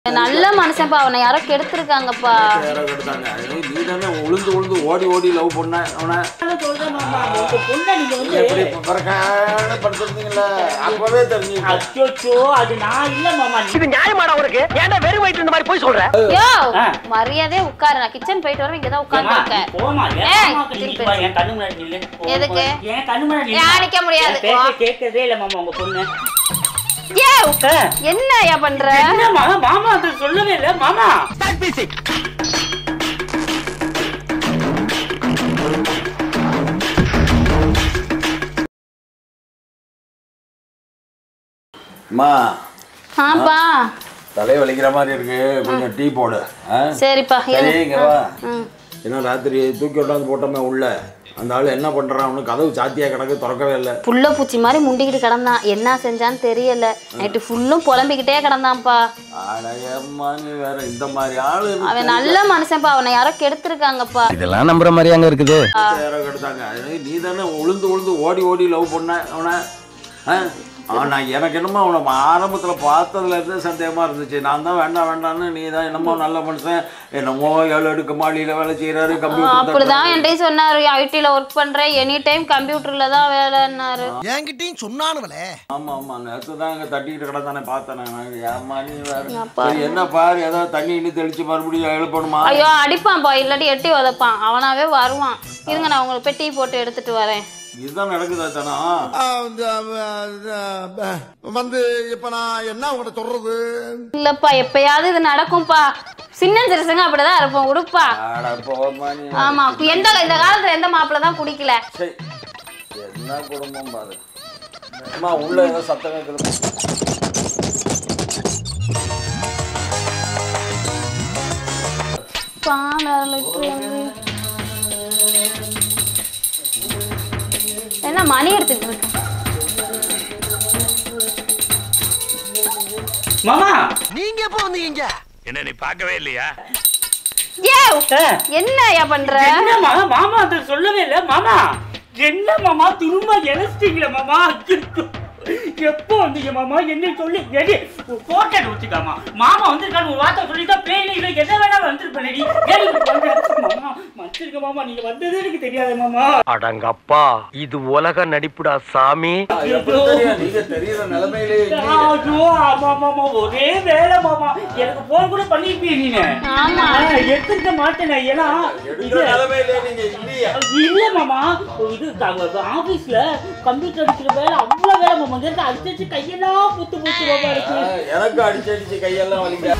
நல்ல மனுஷன்ப்பா, அவனை யாரோ கெடுத்துருக்காங்கப்பா. யாரோ கெடுத்தாங்க. நீ தானே உளுந்து ஓடி ஓடி லவ் பண்ண அவனை. சொல்றேன் மாமா, உங்க பொண்ணை நீங்க வந்து எப்படி பறக்கான படுத்துறீங்களா? அப்பவே தெரிஞ்சு. அச்சோ, அது நான் இல்ல மாமா. இது நியாயமாடா உனக்கு? ஏன்டா வெறும் வயிற்று இந்த மாதிரி போய் சொல்ற? யோ, மரியாதையா உட்காரு. நான் கிச்சன் போயிட்டு வரேன், இங்க தான் உட்கார்ந்திருக்கேன். போமா, என் கண்ணு முன்னாடி நில்லு. எதுக்கு? என் கண்ணு முன்னாடி நிக்க முடியாது. கேட்கவே இல்ல மாமா உங்க பொண்ணு. என்னயா பண்ற? என்னமா மாமா அது சொல்லவே இல்ல மாமா. அம்மா. ஆப்பா. தலை வலிக்கிற மாதிரி இருக்கு, கொஞ்சம் டீ போடு. சரிப்பா. சரிங்க வா. என்ன ராத்திரி தூக்கி விட்டாந்து போட்டோமே உள்ள. அந்த ஆள் என்ன பண்றான்? அவனுக்கு கதவு சாத்தியா கிடக்கு, திறக்கவே இல்லை. புள்ள பூச்சி மாதிரி முண்டிக்கிட்டு கிடந்தான். என்ன செஞ்சான்னு தெரியல. நைட்டு ஃபுல்லும் புலம்பிக்கிட்டே கிடந்தான்ப்பா. அடையம்மா, நீ வேற இந்த மாதிரி ஆளு. அவன் நல்ல மனுஷன்ப்பா, அவனை யாரோ கெடுத்துருக்காங்கப்பா. இதெல்லாம் நம்புற மாதிரி அங்க இருக்குது. யாரோ கெடுத்தாங்க. நீ தானே உளுந்து ஓடி ஓடி லவ் பண்ண அவனை. நான் எனக்கு என்னமோ அவனை ஆரம்பத்தில் பார்த்ததுல இருந்து சந்தேகமாக இருந்துச்சு. நான் தான் வேண்டான்னு, நீ தான் என்னமோ நல்ல மனுஷன், என்னமோ 7 அடுக்கு மாடியில் வேலை செய்கிறாரு, கம்ப்யூட்டர். அப்படிதான் என்கிட்டயும் சொன்னாரு. ஐடில ஒர்க் பண்றேன், எனி டைம் கம்ப்யூட்டர்ல தான் வேலைன்னாரு. என்கிட்டயும் சொன்னானுவலே. ஆமா நேற்று தான் அங்கே தட்டிக்கிட்டு கிடந்தானே பார்த்தேன். ஏமா நீ வேற என்ன பாரு, ஏதாவது தண்ணி இன்னும் தெளிச்சு மறுபடியும் எழுப்பணுமா? ஐயோ, அடிப்பான்ப்பா, இல்லாட்டி எட்டி உதப்பான். அவனாவே வருவான். இருங்க, நான் உங்களுக்கு போய் டீ போட்டு எடுத்துட்டு வரேன். இதுதான் நடக்குதா தானா? வந்து இப்ப நான் என்ன உங்கள்கிட்ட சொல்றது? இல்லப்பா, எப்பயாவது இது நடக்கும்பா. சின்ன சிறுசுங்க அப்படிதான் இருப்போம். உடுப்பா. ஆமா, இந்த காலத்துல எந்த மாப்பிள்ள தான் குடிக்கல. என்ன குடும்பம் பாரு. அம்மா உள்ள ஏதோ சத்தம் கேட்குது. என்ன மணி எடுத்துட்டு இருக்கு? மாமா, நீங்க எப்ப வந்தீங்க? என்ன நீ பார்க்கவே இல்லையா? என்னயா பண்ற? என்னமா மாமா அது சொல்லவே இல்ல மாமா. என்ன மாமா திரும்ப எலஸ்டிங்ல மாமா? எப்போ வந்தீங்க மாமா? என்ன சொல்லி எடி போட்டோ வச்சுக்காமா. மாமா வந்திருக்கான்னு ஒரு வார்த்தை சொல்லிட்டா பிளேன்ல என்ன வேணாலும் வந்துருப்பேன். மாமா மச்சிருக்க மாமா, நீங்க வந்ததே எனக்கு தெரியாது மாமா. அடங்கப்பா, இது உலக நடிப்புடா சாமி. நீங்க தெரியற நிலைமையிலே மாமா ஒரே வேலை மாமா. எனக்கு போன் கூட பண்ணிருப்பீங்க நீங்க. ஆமா, எடுத்துக்க மாட்டேன். ஏன்னா இல்ல மாமா, இது ஆபீஸ்ல கம்ப்யூட்டர் அடிக்கிற வேலை அவ்வளவு வேலை மாமா. அடிச்சு கையெல்லாம் புத்து புத்து மாமா இருக்கு. எனக்கு அடிச்சு கையெல்லாம் வலிக்க.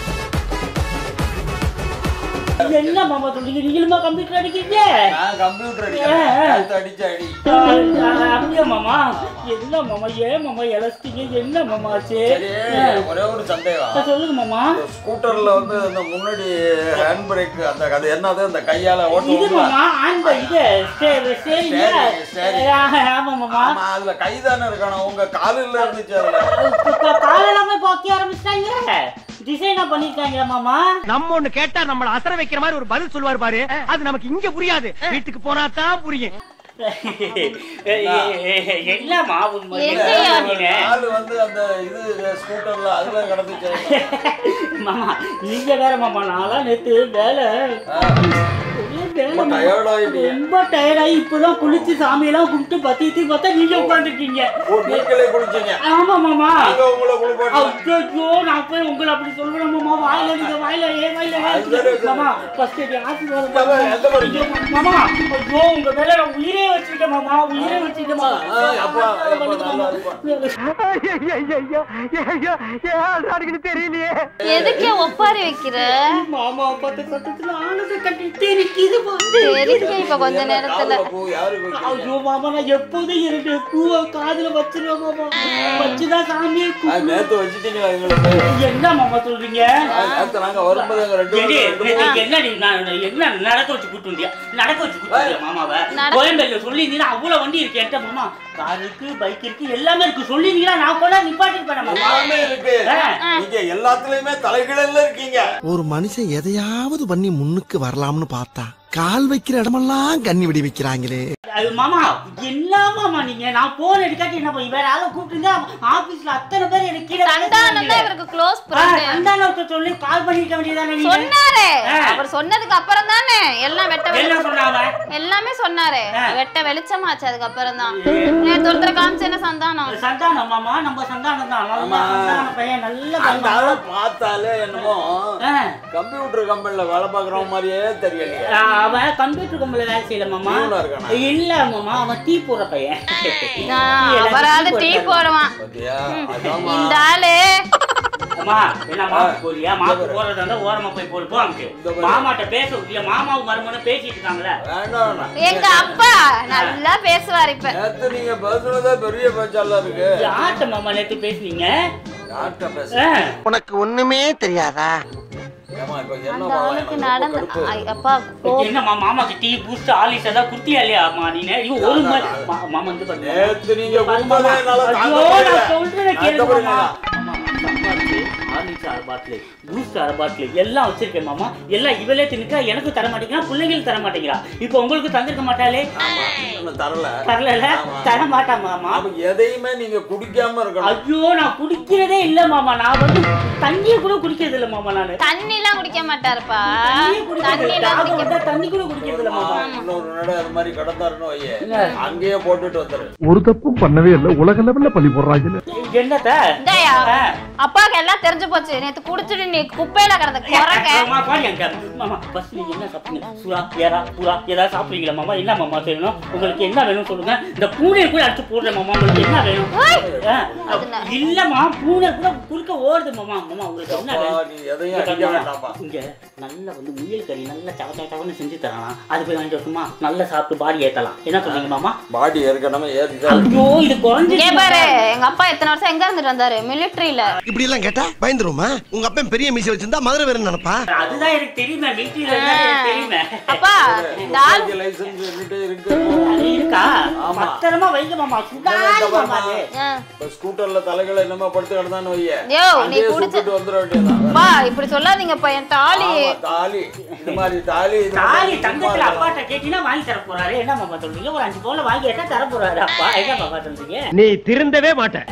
என்ன மாமா சொல்றீங்க? நீங்களுமா கம்ப்யூட்டர் அடிக்கிறீங்க? நான் கம்ப்யூட்டர் அடிச்சு அடி. அப்படியா மாமா? என்ன மாமா? ஏன் மாமா எலஸ்டிங்க? என்ன மாமா ஆச்சு? ஒரே ஒரு சந்தேகம். சொல்லுங்க மாமா. ஸ்கூட்டர்ல வந்து அந்த முன்னாடி ஹேண்ட் பிரேக் அது என்னது அந்த கையால ஓட்டுவோம். இது மாமா அந்த இது ஸ்டேரிங். ஆமா மாமா. அதுல கை தானே இருக்கணும். உங்க காலில் இருந்துச்சு. அதுல கால் எல்லாமே பாக்க ஆரம்பிச்சிட்டாங்க. டிசைனா பண்ணிருக்காங்க மாமா. நம்ம ஒண்ணு கேட்டா நம்மள அசர வைக்கிற மாதிரி ஒரு பதில் சொல்வார் பாரு. அது நமக்கு இங்க புரியாது, வீட்டுக்கு போனா தான் புரியும். என்னமா வந்து அந்த இது ஸ்கூட்டர்ல அதுல கடந்துச்சு மாமா. நீங்க வேற மாமா, நான்லாம் நேத்து வேலை ரொம்ப டயர்டாகி இப்பதான் குளிச்சு சாமியெல்லாம் கும்பிட்டு பத்திட்டு பார்த்தா நீங்க உட்காந்துருக்கீங்க. ஆமா மாமா. நான் போய் உங்களை அப்படி சொல்றேன் மாமா. வாயில நீங்க வாயில மாமா ஃபர்ஸ்ட் ஆசீர்வாதம் மாமா. ஐயோ, உங்க மேல உயிரே வச்சிருக்கேன் மாமா, உயிரே வச்சிருக்கேன் மாமா. தெரியலையே எதுக்கே ஒப்பாரி வைக்கிற மாமா? பத்து சத்தத்துல ஆனது கட்டிட்டு இருக்குது. இப்ப கொஞ்ச நேரத்துல ஐயோ மாமா, நான் எப்போதும் 2 பூவை காதுல வச்சிருவேன் மாமா. வச்சுதான் சாமியை நேத்து வச்சுட்டீங்களா? என்ன மாமா சொல்றீங்க? நாங்க வரும்போது என்ன நடக்க வச்சு கூட்டு நடக்க வச்சு கூட்டு மாமாவை கோயம்பேடுல சொல்லியிருந்தீங்கன்னா அவ்வளவு வண்டி இருக்கு என்கிட்ட மாமா. கார் இருக்கு, பைக் இருக்கு, எல்லாமே இருக்கு. சொல்லியிருந்தீங்கன்னா நான் கூட நிப்பாட்டிருப்பேன் மாமா. நீங்க எல்லாத்துலயுமே தலைகீழல இருக்கீங்க. ஒரு மனுஷன் எதையாவது பண்ணி முன்னுக்கு வரலாம்னு பார்த்தா கால் வைக்கிற இடமெல்லாம் கண்ணி விடி வைக்கிறாங்களே. அது மாமா என்ன மாமா நீங்க நான் போன் எடுக்காட்டி என்ன பண்ணி வேற ஆளை கூப்பிட்டுங்க ஆபீஸ்ல அத்தனை பேர் எனக்கு கீழே சந்தானம் தான் இவருக்கு க்ளோஸ் ஃப்ரெண்ட். சந்தானத்தை சொல்லி கால் பண்ணிருக்க வேண்டியதானே நீங்க சொன்னாரே. அவர் சொன்னதுக்கு அப்புறம் தானே எல்லாம் வெட்ட என்ன சொன்னாங்க எல்லாமே சொன்னாரே. வெட்ட வெளிச்சமாச்சு அதுக்கு அப்புறம் தான். நேத்து ஒருத்தர் காமிச்சேன சந்தானம். சந்தானம் மாமா நம்ம சந்தானம் தான். சந்தான பையன் நல்ல பையன். பார்த்தாலே என்னமோ கம்ப்யூட்டர் கம்பெனில வேலை பார்க்குற மாதிரியே தெரியலையே. அவன் கம்ப்யூட்டர் கம்பெனில வேலை செய்யல மாமா. இல்ல மாமா அவன் டீ போடுற பையன். அவராது டீ போடுவான். இந்த ஆளு அம்மா என்ன மாப்பு போறியா? மாப்பு போறதா இருந்தா ஓரமா போய் போடு போ. அங்க மாமாட்ட பேச முடியல. மாமாவும் மருமனும் பேசிட்டு இருக்காங்களே. எங்க அப்பா நல்லா பேசுவார். இப்ப நேத்து நீங்க பேசுனதே பெரிய பேச்சால இருக்கு. யார்ட்ட மாமா நேத்து பேசுனீங்க? யார்ட்ட பேச? உனக்கு ஒண்ணுமே தெரியாதா? அந்த ஆளுக்கு நடந்து அப்பா என்னம்மா மாமாக்கு டீ பூஸ்ட் ஆலிஸ் ஏதாவது குடுத்தியா இல்லையா அம்மா நீங்க? ஐயோ ஒரு மாமா வந்து பாருங்க. நேத்து நீங்க கும்பலே நாள தாங்க ஐயோ முடியல. நான் சொல்றேன் கேளுங்க மாமா. ஆலிஸ் அரை பாட்டில் பூஸ்ட் அரை பாட்டில் எல்லாம் வச்சிருக்கேன் மாமா. எல்லாம் இவளே தின்னுக்கா. எனக்கு தர மாட்டேங்கிறா, பிள்ளைங்களுக்கு தர மாட்டேங்கிறா. இப்போ உங்களுக்கு தந்திருக்க மாட்டாளே. தரல தர மாட்டா மாமா. எதையுமே நீங்க குடிக்காம இருக்கணும். ஐயோ நான் குடிக்கிறதே இல்ல மாமா. நான் வந்து தண்ணியை கூட குடிக்கிறது இல்ல மாமா. நானு தண்ணி எல்லாம் குடிக்க மாட்டாருப்பா. தண்ணி கூட குடிக்கிறது இல்ல மாமா. இன்னொரு நட அது மாதிரி கடந்தாருன்னு வையே, அங்கேயே போட்டுட்டு வந்துரு. ஒரு தப்பும் பண்ணவே இல்லை. உலக லெவல்ல பழி போடுறாங்க. என்னத்த அப்பாக்கு எல்லாம் தெரிஞ்சு போச்சு. நேத்து குடிச்சிட்டு நீ குப்பையில கிடந்த குறக்க. மாமா பஸ் நீங்க என்ன சாப்பிடுங்க? சுறா ஏரா புறா ஏதாவது சாப்பிடுறீங்களா மாமா? என்ன மாமா செய்யணும்? உங்களுக்கு என்ன வேணும் சொல்லுங்க. இந்த பூனையை கூட அடிச்சு போடுறேன் மாமா. உங்களுக்கு என்ன வேணும்? இல்லம்மா பூனை கூட குறுக்க ஓடுது மாமா. மாமா உங்களுக்கு என்ன வேணும்? இங்க நல்லா வந்து முயல் கறி நல்லா சவச்சவன்னு செஞ்சு தரலாம். அது போய் வாங்கிட்டு வருமா? நல்லா சாப்பிட்டு பாடி ஏத்தலாம். என்ன சொல்றீங்க மாமா? பாடி ஏற்கனவே ஏறிட்டு. ஐயோ இது குறைஞ்சு பாரு. எங்க அப்பா எத்தனை வருஷம் எங்க இருந்துட்டு வந்தாரு? மிலிட்டரியில. இப்படி எல்லாம் கேட்டா பயந்துருமா? உங்க அப்பா பெரிய மீசை வச்சிருந்தா மதுரை வேற நினைப்பா. அதுதான் எனக்கு தெரியுமே. மிலிட்டரியில எனக்கு தெரியுமே. அப்பா இந்த ஆள் லைசென்ஸ் இருக்கு. இருக்கா? பத்திரமா வைங்க மாமா. சுடாது மாமா. ஸ்கூட்டர்ல தலைகளை என்னமா படுத்து கிடந்தான்னு வையே. யோ நீ குடிச்சிட்டு வந்துற வேண்டியதான். பா இப்படி சொல்லாதீங்கப்பா. என் தாலி இந்த மாதிரி தாலி தங்கத்துல அப்பாட்ட கேட்டீங்கன்னா வாங்கி தர போறாரு. என்ன மாமா சொல்றீங்க? ஒரு 5 பவுன் வாங்கி கேட்டா தர போறாரு அப்பா. என்ன மாமா சொல்றீங்க? நீ திருந்தவே மாட்ட.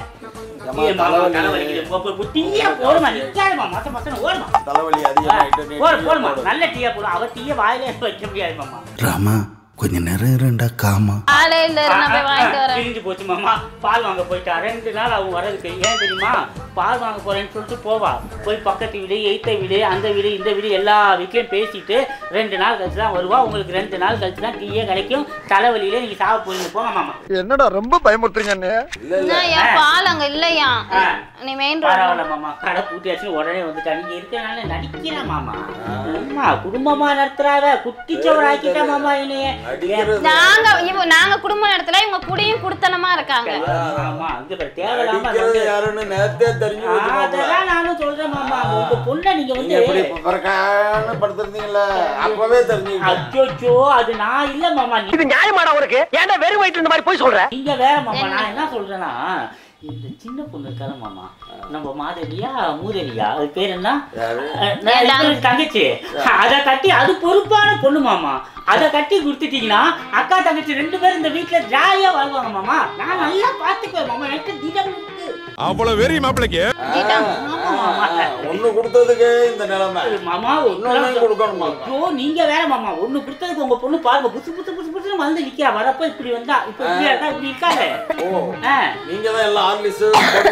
தலைவலி அதிகமாயிட்டு நல்ல டீயா போடும். அவர் டீய வாயில வைக்க முடியாது மாமா. ராமா கொஞ்ச நேரம் இருண்டா காமா. காலையில நான் போய் வாங்கிட்டு வரேன். பிரிஞ்சு போச்சு மாமா. பால் வாங்க போயிட்டா. 2 நாள் அவங்க வரதுக்கு. ஏன் தெரியுமா? பால் வாங்க போறேன்னு சொல்லிட்டு போவா. போய் பக்கத்து வீடு, எய்த்த வீடு, அந்த வீடு, இந்த வீடு எல்லா வீட்லயும் பேசிட்டு 2 நாள் கழிச்சு தான் வருவா. உங்களுக்கு 2 நாள் கழிச்சு தான் டீயே கிடைக்கும். தலைவலியில நீங்க சாப்பிட போறீங்க. போங்க மாமா. என்னடா ரொம்ப பயமுறுத்துறீங்க அண்ணே. இல்லையா பால் அங்க இல்லையா? நீ மெயின் ரோட். பரவாயில்ல மாமா. கடை பூட்டியாச்சு உடனே வந்துட்டா. நீங்க இருக்கனால நடிக்கிறா மாமா. அம்மா குடும்பமா நடத்துறாவ. குட்டிச்சவர் ஆக்கிட்டா மாமா என்னைய. நாங்க குடும்ப நடத்தல. இவங்க குடியும் குடுத்தனமா இருக்காங்க. ஆமா அங்க தேவையில்லாம யாருன்னு நேத்தே தெரிஞ்சு அதெல்லாம் நானும் சொல்றேன் மாமா. உங்க பொண்ணை நீங்க வந்து எப்படி பறக்கான படுத்துறீங்களா? அப்பவே தெரிஞ்சுக்கிட்டேன். அச்சோ அது நான் இல்ல மாமா. இது நியாயமாடா உனக்கு? ஏன்டா வெறும் வயிற்று இந்த மாதிரி போய் சொல்ற? நீங்க வேற மாமா. நான் என்ன சொல்றேன்னா இந்த சின்ன பொண்ணு இருக்கால மாமா, நம்ம மாதவியா மூதவியா அது பேர் என்ன? தங்கச்சி. அதை கட்டி அது பொறுப்பான பொண்ணு மாமா. அதை கட்டி கொடுத்துட்டீங்கன்னா அக்கா தங்கச்சி 2 பேரும் இந்த வீட்டுல ஜாலியா வாழ்வாங்க மாமா. நான் நல்லா பாத்துக்குவேன் மாமா. எனக்கு திடம் இருக்கு. அவ்வளவு வெறி மாப்பிளைக்கு ஒண்ணு கொடுத்ததுக்கு இந்த நிலைமை மாமா. கொடுக்கணுமா? நீங்க வேற மாமா. ஒண்ணு கொடுத்ததுக்கு உங்க பொண்ணு பாருங்க புசு புசு புசு புசுன்னு வந்து நிக்கிறா. வரப்ப இப்படி வந்தா இப்ப இப்படி இருக்காது. நீங்க தான் எல்லாம் ஆர்லிஸ்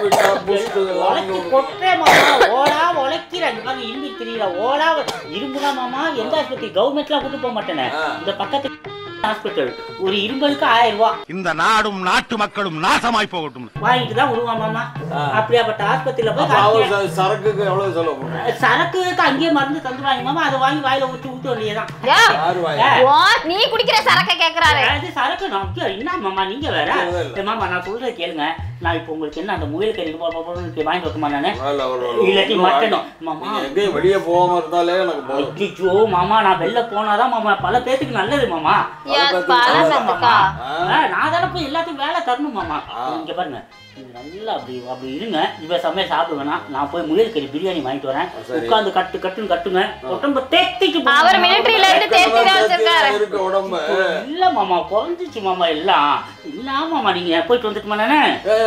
கொட்டே மாமா. ஓடா உழைக்கிறாங்க பாருங்க. இரும்பு தெரியல. ஓடா இரும்புதான் மாமா. எந்த ஆஸ்பத்திரி கவர்மெண்ட்லாம் கூட்டு போக மாட்டேனே. இந்த பக்கத்து ஹாஸ்பிட்டல் ஒரு இரும்பலுக்கு 1000 ரூபாய். இந்த நாடும் நாட்டு மக்களும் நாசமாய் போகட்டும் வாங்கிட்டு தான் விடுவான் மாமா. அப்படியாப்பட்ட ஆஸ்பத்திரியில போய் சரக்குக்கு எவ்வளவு செலவு பண்ணுவாங்க? சரக்குக்கு அங்கேயே மருந்து தந்துடுவாங்க மாமா. அதை வாங்கி வாயில ஊற்ற வேண்டியதான். நீ குடிக்கிற சரக்க கேக்குறாரு. அது சரக்கு என்ன மாமா? நீங்க வேற மாமா. நான் சொல்றத கேளுங்க. நான் இப்போ உங்களுக்கு என்ன அந்த முயல் கறி வாங்கி வைக்குமா? நானு இல்லாட்டி மட்டனும் மாமா. எங்கேயும் வெளியே போகாம இருந்தாலே எனக்கு ஐயோ மாமா. நான் வெளில போனாதான் மாமா பல பேத்துக்கு நல்லது மாமா. நான் தானே போய் எல்லாத்தையும் வேலை தரணும் மாமா. இங்க பாருங்க நல்லா அப்படி இருங்க. இவ சமையல் சாப்பிடுவேனா, நான் போய் முயல் கறி பிரியாணி வாங்கிட்டு வரேன். உட்காந்து கட்டுன்னு கட்டுங்க. உடம்ப தேத்திட்டு அவர் மிலிட்டரியில இருந்து தேத்தி தான் வச்சிருக்காரு. இல்ல மாமா, குறைஞ்சிச்சு மாமா எல்லாம். இல்ல மாமா, நீங்க போயிட்டு வந்துட்டுமா? நானே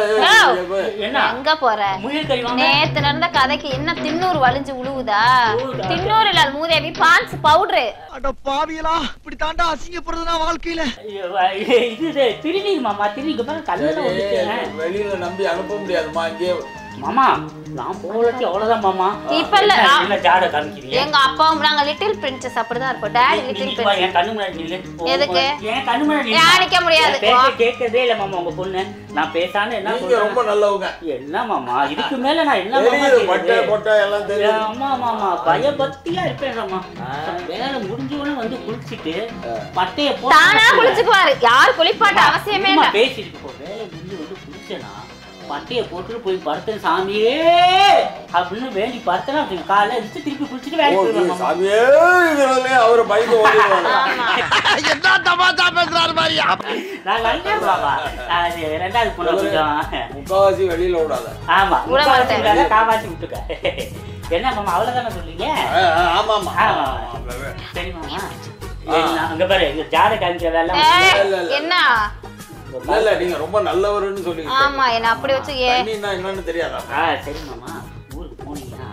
என்ன எங்க போற? முயல் கறி வாங்க. நேத்து நடந்த கதைக்கு என்ன தின்னூறு வலிஞ்சு உழுவுதா? தின்னூறு இல்ல மூதேவி, பான்ஸ் பவுடரு. அட பாவியலா, இப்படி தாண்டா அசிங்கப்படுறதுனா வாழ்க்கையில. இது திருநீர் மாமா, திருநீர் பாருங்க கல்லுல வந்துட்டேன். வெளியில நம்பி அனுப்ப முடியாதுமா. இங்கே மாமா நான் போலச்சு அவ்வளவுதான் மாமா. இப்ப இல்ல என்ன ஜாட காமிக்கிறீங்க? எங்க அப்பாவும் நாங்க லிட்டில் பிரின்சஸ் அப்படிதான் இருப்போம். Daddy little princess. என் கண்ணு முன்னாடி நில்லு. எதுக்கு? என் கண்ணு முன்னாடி நிக்க முடியாது. கேட்கதே இல்ல மாமா உங்க பொண்ணு. நான் பேசானே என்ன நீங்க ரொம்ப நல்லவங்க. என்ன மாமா இதுக்கு மேல நான் என்ன மாமா பட்டை எல்லாம் தெரியும். ஆமா மாமா, பயபக்தியா இருப்பேன் மாமா. வேலை முடிஞ்சவன வந்து குளிச்சிட்டு பட்டைய போட்டு தானா குளிச்சுக்குவாரு. யார் குளிப்பாட்ட அவசியமே இல்ல. பேசிட்டு போ. வேலை முடிஞ்சு வந்து குளிச்சேனா பட்டையை போட்டு போய் படுத்தேன் சாமியே அப்படின்னு வேண்டி படுத்தேன்னா அப்படிங்க காலைல எடுத்து திருப்பி குளிச்சுட்டு வேலை போயிடுவாங்க. சாமியே அவரை பயந்து ஓடிடுவாங்க. என்ன தமாஷா பேசுறாரு மாதிரியா? நான் நல்ல பாபா. ரெண்டாவது பொண்ணு கொஞ்சம் முக்காவாசி வெளியில விடாத. ஆமா காவாசி விட்டுக்க. என்ன மாமா அவ்வளவுதானே சொல்றீங்க? ஆமா ஆமா. சரி மாமா, அங்க பாரு ஜாட காமிக்கிற வேலை என்ன? இல்ல நீங்க ரொம்ப நல்லவர்னு சொல்லிங்க. ஆமா, என்ன அப்படி வச்சு என்னன்னு தெரியாதா? சரி மாமா, ஊருக்கு போனீங்கன்னா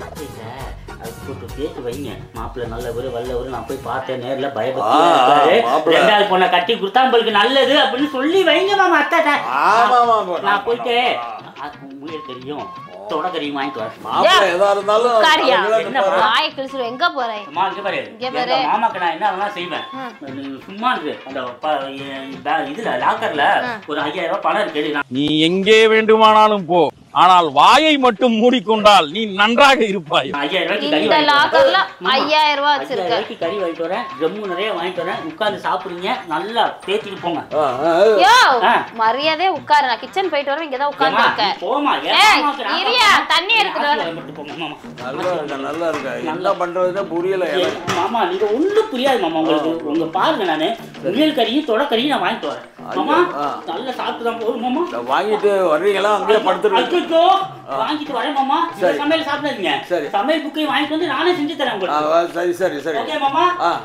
கூட்டு பேச்சு வைங்க. மாப்பிள்ள நல்லவரு வல்லவரு, நான் போய் பார்த்தேன் நேர்ல, பயபக்தியா ரெண்டாவது பொண்ணை கட்டி கொடுத்தாம்பளுக்கு நல்லது அப்படின்னு சொல்லி வைங்க மாமா. அத்தாட்ட நான் போயிட்டு முயல் தெரியும் தொடக்கறியும் வாங்கிட்டு வரேன். எதா இருந்தாலும் எங்க போறேன் மாமாக்கு நான் என்ன வேணா செய்வேன். சும்மா இருக்கு அந்த இதுல லாக்கர்ல ஒரு 5000 ரூபாய் பணம் இருக்கு. நீ எங்கே வேண்டுமானாலும் போ, ஆனால் வாயை மட்டும் மூடிக்கொண்டால் நீ நன்றாக இருப்பாய். 5000 ரூபாய்க்கு கறி வாங்கிட்டு வரேன். ஜம்மு நிறைய வாங்கிட்டு வரேன். உட்கார்ந்து சாப்பிடுறீங்க, நல்லா தேத்திட்டு போங்க. மரியாதையா உட்காரு. நான் கிச்சன் போயிட்டு வரேன். இங்கதான் உட்கார்ந்து இருக்கேன். போமா, தண்ணி எடுத்துட்டு நல்லா இருக்கா? என்ன பண்றதுன்னு புரியல மாமா. நீங்க ஒண்ணும் புரியாது மாமா உங்களுக்கு. உங்க பாருங்க, நானு முயல் கறியும் தொடக்கறியும் நான் வாங்கிட்டு வரேன் மாமா. நல்லா சாப்பிட்டு தான் போதும் மாமா. வாங்கிட்டு வர்றீங்களா? அங்கேயே படுத்துருங்க. வாங்கிட்டு வரேன் மாமா. சமையல் சாப்பிடாதீங்க. சமையல் புக்கையும் வாங்கிட்டு வந்து நானே செஞ்சு தரேன் உங்களுக்கு. சரி சரி சரி. ஓகே மாமா.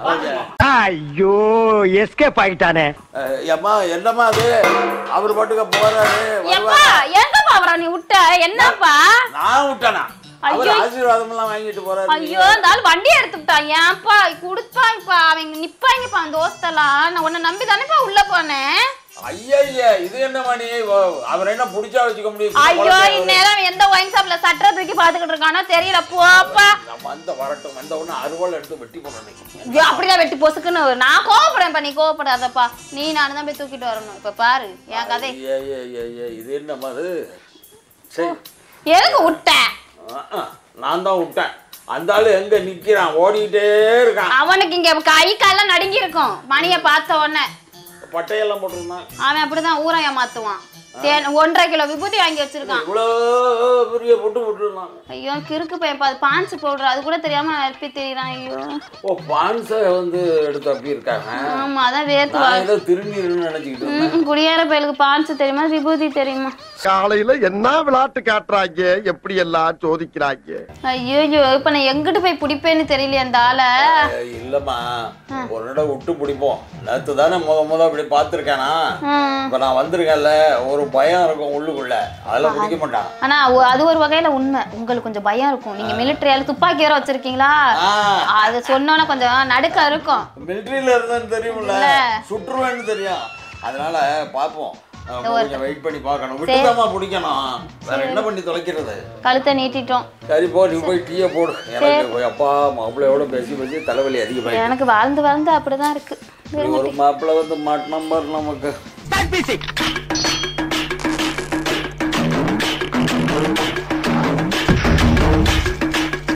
ஐயோ எஸ்கேப் ஆயிட்டானே. அம்மா என்னம்மா அது? அவர் பாட்டுக்கு போறாரு. எங்கப்பா அவரை நீ விட்ட? என்னப்பா நான் விட்டேனா? அவர் ஆசீர்வாதம் எல்லாம் வாங்கிட்டு போறாரு. ஐயோ, இருந்தாலும் வண்டி எடுத்துட்டான். ஏன்பா கொடுத்தாங்கப்பா? அவங்க நிப்பாங்கப்பா அந்த தோஸ்தெல்லாம். நான் உன்னை நம்பி தானேப்பா உள்ள போனேன். ஐயா இது என்ன மணி? அவர் என்ன புடிச்சா வச்சுக்க முடியும்? ஐயோ, இந்நேரம் எந்த ஒயின் ஷாப்ல சட்டை தூக்கி பாத்துக்கிட்டு இருக்கானோ தெரியல. போப்பா. வந்த வரட்டும், வந்த உடனே அருவாள் எடுத்து வெட்டி போடணும். அப்படிதான் வெட்டி பொசுக்குன்னு. நான் கோவப்படுறேன்ப்பா, நீ கோவப்படாதப்பா. நீ நானு தான் போய் தூக்கிட்டு வரணும். இப்ப பாரு என் கதை. இது என்ன மாதிரி? சரி, எதுக்கு விட்ட? நான் தான் விட்டேன். அந்த ஆளு எங்க நிக்கிறான்? ஓடிட்டே இருக்கான். அவனுக்கு இங்க கை கால்லாம் நடுங்கி இருக்கும் மணிய பார்த்த உடனே. பட்டையெல்லாம் போட்டிருந்தான். அவன் அப்படிதான் ஊரை ஏமாத்துவான். 1.5 கிலோ விபூதி வாங்கி வச்சிருக்கான். இவ்வளவு பெரிய பொட்டு போட்டுருந்தான். ஐயோ, கிறுக்கு பையன். பான்ஸ் பவுடர் அது கூட தெரியாம நிரப்பி தெரியுறான். ஐயோ, பான்ஸை வந்து எடுத்து அப்படி இருக்காங்க. ஆமா, அதான் வேர்த்து திருநீர்னு நினைச்சுக்கிட்டு. குடியார பயலுக்கு பான்ஸ் தெரியுமா, விபூதி தெரியுமா? காலையில என்ன விளையாட்டு காட்டுறாங்க, எப்படி எல்லாம் சோதிக்கிறாங்க. ஐயோ, இப்ப நான் எங்கிட்டு போய் பிடிப்பேன்னு தெரியல அந்த ஆளை. இல்லம்மா, ஒரு இடம் விட்டு பிடிப்போம். நேத்து தானே முத அப்படி பாத்துருக்கானா? இப்ப நான் வந்திருக்கேன்ல, ஒரு பயம் இருக்கும் உள்ளுக்குள்ள, அதெல்லாம் பிடிக்க மாட்டான். ஆனா அது ஒரு வகையில உண்மை. உங்களுக்கு கொஞ்சம் பயம் இருக்கும். நீங்க மிலிட்டரியால துப்பாக்கி வேற வச்சிருக்கீங்களா? அது சொன்னோன்னா கொஞ்சம் நடுக்க இருக்கும். மிலிட்டரியில இருந்தான்னு தெரியும்ல, சுற்றுவேன்னு தெரியும். அதனால பாப்போம், கொஞ்சம் வெயிட் பண்ணி பார்க்கணும். விட்டுதாமா பிடிக்கணும், வேற என்ன பண்ணி தொலைக்கிறது? கழுத்தை நீட்டிட்டோம். சரி போ, நீ போய் டீயை போடு. எனக்கு அப்பா மாப்பிள்ளையோட பேசி தலைவலி அதிகமாக. எனக்கு வாழ்ந்து அப்படிதான் இருக்கு. ஒரு மாப்பிள்ளை வந்து மாட்டினா பாரு நமக்கு.